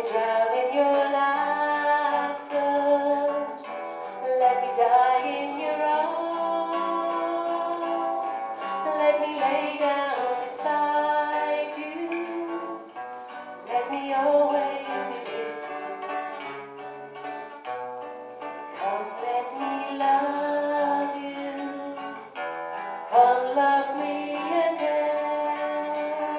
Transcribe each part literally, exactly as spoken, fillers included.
me drown in your laughter. Let me die in your arms. Let me lay down beside you. Let me always be with you. Come, let me love you. Come, love me again.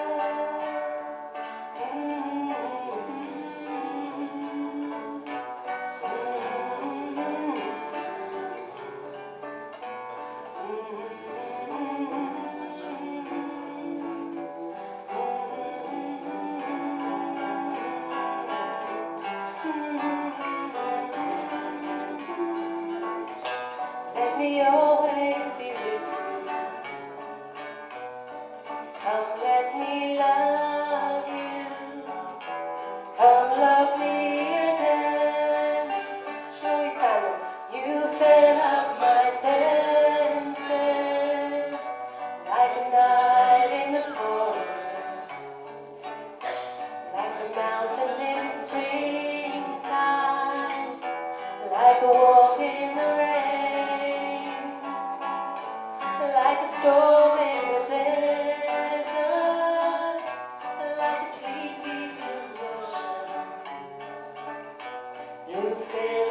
Let me always be with you. Come, let me love you. Come, love me again. Shmuel, you fill up my senses like a night in the forest, like the mountains in springtime, like a walk in the rain, like a storm in the desert, like a sleepy blue ocean. You fill